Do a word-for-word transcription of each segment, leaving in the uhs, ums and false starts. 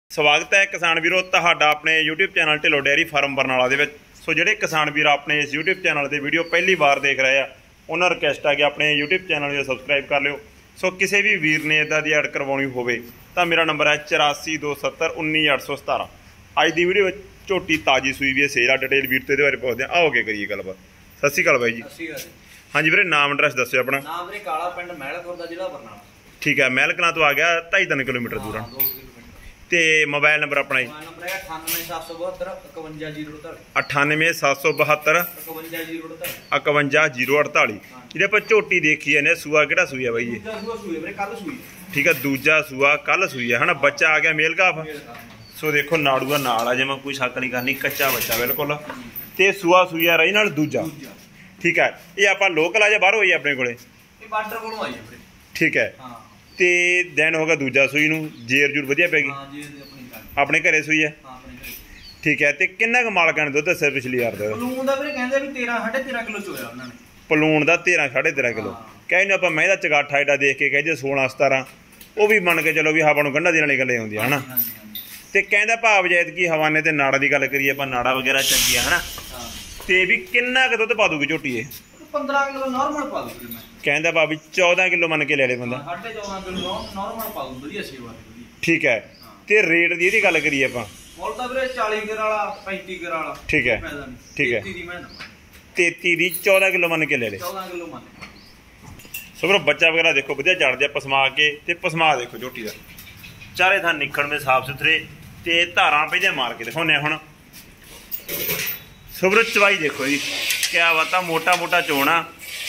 ਸਵਾਗਤ ਹੈ ਕਿਸਾਨ ਵੀਰੋ ਤੁਹਾਡਾ ਆਪਣੇ YouTube channel Dhillon dairy farm Barnala ਦੇ ਵਿੱਚ। ਸੋ ਜਿਹੜੇ ਕਿਸਾਨ ਵੀਰ ਆਪਣੇ ਇਸ YouTube ਚੈਨਲ ਤੇ ਵੀਡੀਓ ਪਹਿਲੀ ਵਾਰ ਦੇਖ ਰਹੇ ਆ ਉਹਨਾਂ ਨੂੰ ਰਿਕਵੈਸਟ ਆ ਕਿ ਆਪਣੇ YouTube ਚੈਨਲ ਨੂੰ ਸਬਸਕ੍ਰਾਈਬ ਕਰ ਲਿਓ। ਸੋ ਕਿਸੇ ਵੀ ਵੀਰ ਨੇ ਇਦਾਂ ਦੀ ਐਡ ਕਰਵਾਉਣੀ ਹੋਵੇ ਤਾਂ ਮੇਰਾ ਨੰਬਰ ਹੈ ਚੁਰਾਸੀ ਦੋ ਸੱਤਰ ਉੱਨੀ ਅੱਠ ਸੌ ਸਤਾਰਾਂ। ਅੱਜ ਦੀ ਵੀਡੀਓ ਵਿੱਚ ਝੋਟੀ ਤਾਜੀ ਸੂਈ ਵੀ ਹੈ, ਸੇਲ ਆ ਡਿਟੇਲ ਵੀਰ ਤੇ ਇਹਦੇ ਬਾਰੇ ਪੁੱਛਦੇ ਆ। ਆਓ ਕੇ ਕਰੀਏ ਗੱਲਬਾਤ। ਸਤਿ ਸ਼੍ਰੀ ਅਕਾਲ ਬਾਈ ਜੀ। ਸਤਿ ਸ਼੍ਰੀ ਅਕਾਲ। ਹਾਂਜੀ ਵੀਰੇ, ਨਾਮ ਐਡਰੈਸ ਦੱਸਿਓ ਆਪਣਾ। ਨਾਮ ਵੀਰੇ ਕਾਲਾ, ਪਿੰਡ ਮਹਿਲਖੁਰ ਦਾ, ਜ਼ਿਲ੍ਹਾ ਬਰਨਾਲਾ। ਠੀਕ ਹੈ, ਮਹਿਲਕਲਾਂ ਤੋਂ ਆ ਗਿਆ ਢਾਈ ਤਿੰਨ ਕਿਲੋਮੀਟਰ ਦੂਰ। ਤੇ ਮੋਬਾਈਲ ਨੰਬਰ ਆਪਣਾ ਜੀ ਅਠਾਨਵੇਂ ਸੱਤ ਸੌ ਬਹੱਤਰ ਇਕਵੰਜਾ ਜ਼ੀਰੋ ਅੜਤਾਲੀ। ਅਠਾਨਵੇਂ ਸੱਤ ਸੌ ਬਹੱਤਰ ਇਕਵੰਜਾ ਜ਼ੀਰੋ ਅੜਤਾਲੀ। ਇਕਵੰਜਾ ਜ਼ੀਰੋ ਅੜਤਾਲੀ। ਜਿਹੜੇ ਆਪਾਂ ਝੋਟੀ ਦੇਖੀ ਜਾਂਦੇ ਸੂਆ ਕਿਹੜਾ ਸੂਈ ਆ ਬਾਈ ਜੀ? ਕੱਲ ਸੂਈ। ਠੀਕ ਹੈ, ਦੂਜਾ ਸੂਆ ਕੱਲ ਸੂਈ ਆ ਹਨਾ। ਬੱਚਾ ਆ ਗਿਆ ਮੇਲ ਕਾਫ। ਸੋ ਦੇਖੋ ਨਾੜੂਆ ਨਾਲ ਆ, ਜਿਵੇਂ ਕੋਈ ਸ਼ੱਕ ਨਹੀਂ ਕਰਨੀ, ਕੱਚਾ ਬੱਚਾ ਬਿਲਕੁਲ। ਤੇ ਸੂਆ ਸੂਈ ਆ ਰਹੀ ਨਾਲ ਦੂਜਾ। ਠੀਕ ਹੈ, ਇਹ ਆਪਾਂ ਲੋਕਲ ਆ ਜਾਂ ਬਾਹਰੋਂ ਆਈ ਆਪਣੇ ਕੋਲੇ? ਇਹ ਬਾਰਡਰ ਕੋਲੋਂ ਆਈ ਹੈ। ਠੀਕ ਹੈ, ਤੇ ਦਿਨ ਹੋ ਗਿਆ ਦੂਜਾ ਸੂਈ ਨੂੰ। ਜੇਰ ਜੂਰ ਵਧੀਆ ਪੈ ਗਈ? ਆਪਣੇ ਘਰੇ ਸੂਈ ਹੈ। ਠੀਕ ਹੈ, ਤੇ ਕਿੰਨਾ ਕੁ ਮਾਲਕਾਂ ਨੇ ਦੁੱਧ ਦੱਸਿਆ ਪਿਛਲੀ ਵਾਰ ਦਾ? ਪਲੂਣ ਦਾ ਵੀਰੇ ਕਹਿੰਦੇ ਵੀ ਤੇਰਾਂ ਸਾਢੇ ਤੇਰਾਂ ਕਿਲੋ ਚੋਇਆ ਉਹਨਾਂ ਨੇ। ਪਲੂਣ ਦਾ ਤੇਰਾਂ ਸਾਢੇ ਤੇਰਾਂ ਕਿਲੋ ਕਹਿੰਦੇ ਆਪਾਂ। ਮੈਂ ਦਾ ਚਗਾਠਾ ਏਡਾ ਦੇਖ ਕੇ ਕਹਿੰਦੇ ਸੋਲਾਂ ਸਤਾਰਾਂ, ਉਹ ਵੀ ਮੰਨ ਕੇ ਚਲੋ ਵੀ ਹਵਾ ਨੂੰ ਗੰਢਾ ਦੇਣ ਵਾਲੀ ਗੱਲੇ ਹੁੰਦੀਆਂ ਹਨਾ। ਤੇ ਕਹਿੰਦਾ ਭਾਵ ਜੈਦ ਕੀ ਹਵਾਨੇ ਤੇ ਨਾੜਾ ਦੀ ਗੱਲ ਕਰੀਏ ਆਪਾਂ, ਨਾੜਾ ਵਗੈਰਾ ਚੰਗੀਆਂ ਹਨਾ। ਤੇ ਵੀ ਕਿੰਨਾ ਕੁ ਦੁੱਧ ਪਾ ਦੂਗੀ ਝੋਟੀ ਇਹ? ਪੰਦਰਾਂ ਕਿਲੋ ਨਾਰਮਲ ਪਾ ਦੂਗੀ ਮੈਂ। ਕਹਿੰਦਾ ਭਾਵੇਂ ਚੌਦਾਂ ਕਿਲੋ ਮੰਨ ਕੇ ਲੈ ਲੈ ਬੰਦਾ। ਸਾਢੇ ਚੌਦਾਂ ਕਿਲੋ ਨਾਰਮਲ ਪਾ ਦੂ, ਵਧੀਆ ਸੇਵਾ। ਠੀਕ ਹੈ, ਤੇ ਰੇਟ ਦੀ ਇਹਦੀ ਗੱਲ ਕਰੀਏ ਆਪਾਂ? ਮੁੱਲ ਤਾਂ ਵੀਰੇ ਚਾਲੀ ਗਰ ਵਾਲਾ, ਪੈਂਤੀ ਗਰ ਵਾਲਾ। ਠੀਕ ਹੈ, ਠੀਕ ਹੈ। ਤੇਤੀ ਦੀ ਚੌਦਾਂ ਕਿਲੋ ਮੰਨ ਕੇ ਲੈ ਲੈ। ਚੌਦਾਂ ਕਿਲੋ ਮੰਨ। ਸੋ ਵੀਰੋ ਬੱਚਾ ਵਗੈਰਾ ਦੇਖੋ ਵਧੀਆ ਚੜਦੇ ਆ ਪਸਮਾ ਕੇ। ਤੇ ਪਸਮਾ ਦੇਖੋ ਝੋਟੀ ਦਾ, ਚਾਰੇ ਥਾਂ ਨਿਕਲਣ ਦੇ ਸਾਫ ਸੁਥਰੇ ਤੇ ਧਾਰਾਂ ਪਹਿਲੇ ਮਾਰ ਕੇ ਦਿਖਾਉਂਦੇ ਹੁਣ। ਸੋ ਵੀਰੋ ਚਵਾਈ ਦੇਖੋ ਜੀ, ਕਿਆ ਬਾਤਾਂ, ਮੋਟਾ ਮੋਟਾ ਚੋਣਾ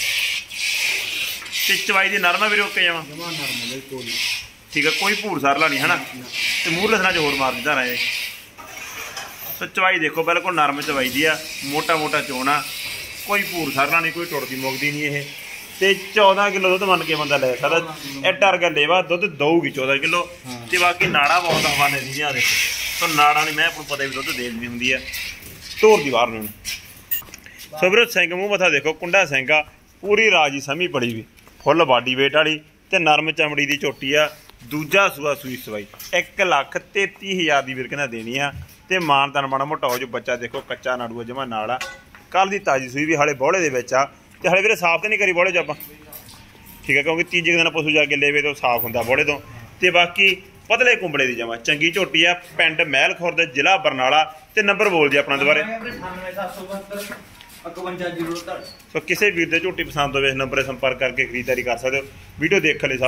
ਤੇ ਚਵਾਈ ਦੀ ਨਰਮਾ ਵੀਰੇ ਓਕੇ ਜਾਵਾਂ। ਠੀਕ ਹੈ, ਕੋਈ ਭੂਰ ਸਰਲਾ ਨਹੀਂ ਹਨਾ। ਤੇ ਮੂੰਹ ਲਸਣਾ ਚ ਹੋਰ ਮਾਰ ਦਿੱਤਾ ਰਹੇ। ਸੋ ਚਵਾਈ ਦੇਖੋ ਬਿਲਕੁਲ ਨਰਮ ਚਵਾਈ ਦੀ ਆ, ਮੋਟਾ ਮੋਟਾ ਚੋਣਾ, ਕੋਈ ਭੂਰ ਸਰਲਾ ਨਹੀਂ, ਕੋਈ ਟੁੱਟਦੀ ਮੁੱਕਦੀ ਨਹੀਂ ਇਹ। ਤੇ ਚੌਦਾਂ ਕਿਲੋ ਦੁੱਧ ਮੰਨ ਕੇ ਬੰਦਾ ਲੈ ਸਕਦਾ। ਐਡਾ ਵਰਗਾ ਲੇਵਾ ਦੁੱਧ ਦਊਗੀ ਚੌਦਾਂ ਕਿਲੋ। ਤੇ ਬਾਕੀ ਨਾੜਾ ਬਹੁਤ ਹਵਾਨੇ ਦੀਆਂ ਦੇਖੋ। ਸੋ ਨਾੜਾ ਨਹੀਂ, ਮੈਂ ਆਪਾਂ ਨੂੰ ਪਤਾ ਵੀ ਦੁੱਧ ਦੇ ਦਿੰਦੀ ਹੁੰਦੀ ਆ ਧੋਰ ਦੀ ਬਾਹਰ ਨੂੰ। ਸੋ ਵੀਰੋ ਸਿੰਘ ਮੂੰਹ ਮੱਥਾ ਦੇਖੋ, ਕੁੰਡਾ ਸਿੰਘ ਆ, ਪੂਰੀ ਰਾਜੀ ਸਮੀ ਪੜੀ ਵੀ, ਫੁੱਲ ਬਾਡੀ ਵੇਟ ਵਾਲੀ ਤੇ ਨਰਮ ਚਮੜੀ ਦੀ ਝੋਟੀ ਆ। ਦੂਜਾ ਸੂਆ ਸੂਈ ਸਵਾਈ ਇੱਕ ਲੱਖ ਤੇਤੀ ਹਜ਼ਾਰ ਦੀ ਵੀਰ ਕਹਿੰਦਾ ਦੇਣੀ ਆ। ਤੇ ਮਾਨ ਤਨ ਮਾੜਾ ਮੋਟਾ ਹੋ ਜੋ। ਬੱਚਾ ਦੇਖੋ ਕੱਚਾ ਨਾੜੂਆ ਜਮਾ ਨਾਲ ਆ, ਕੱਲ ਦੀ ਤਾਜੀ ਸੂਈ ਵੀ, ਹਾਲੇ ਬੋਲੇ ਦੇ ਵਿੱਚ ਆ। ਤੇ ਹਾਲੇ ਵੀਰੇ ਸਾਫ਼ ਤੇ ਨਹੀਂ ਕਰੀ ਬੋਲੇ ਚ ਆਪਾਂ। ਠੀਕ ਹੈ, ਕਿਉਂਕਿ ਤੀਜੇ ਦਿਨ ਪਸ਼ੂ ਜਾ ਕੇ ਲੇਵੇ ਤੋਂ ਸਾਫ਼ ਹੁੰਦਾ ਬੋਲੇ ਤੋਂ। ਤੇ ਬਾਕੀ ਪਤਲੇ ਕੁੰਬਲੇ ਦੀ ਜਮਾ ਚੰਗੀ ਝੋਟੀ ਆ। ਪਿੰਡ ਮਹਿਲਖੁਰ ਦੇ, ਜ਼ਿਲ੍ਹਾ ਬਰਨਾਲਾ। ਤੇ ਨੰਬਰ ਬੋਲ ਜੀ ਆਪਣਾ ਦੁਬਾਰੇ। ਸੋ ਕਿਸੇ ਵੀਰ ਦੇ ਝੋਟੀ ਪਸੰਦ ਹੋਵੇ ਇਸ ਨੰਬਰ 'ਤੇ ਸੰਪਰਕ ਕਰਕੇ ਖਰੀਦਦਾਰੀ ਕਰ ਸਕਦੇ ਹੋ। ਵੀਡੀਓ ਦੇਖਣ ਲਈ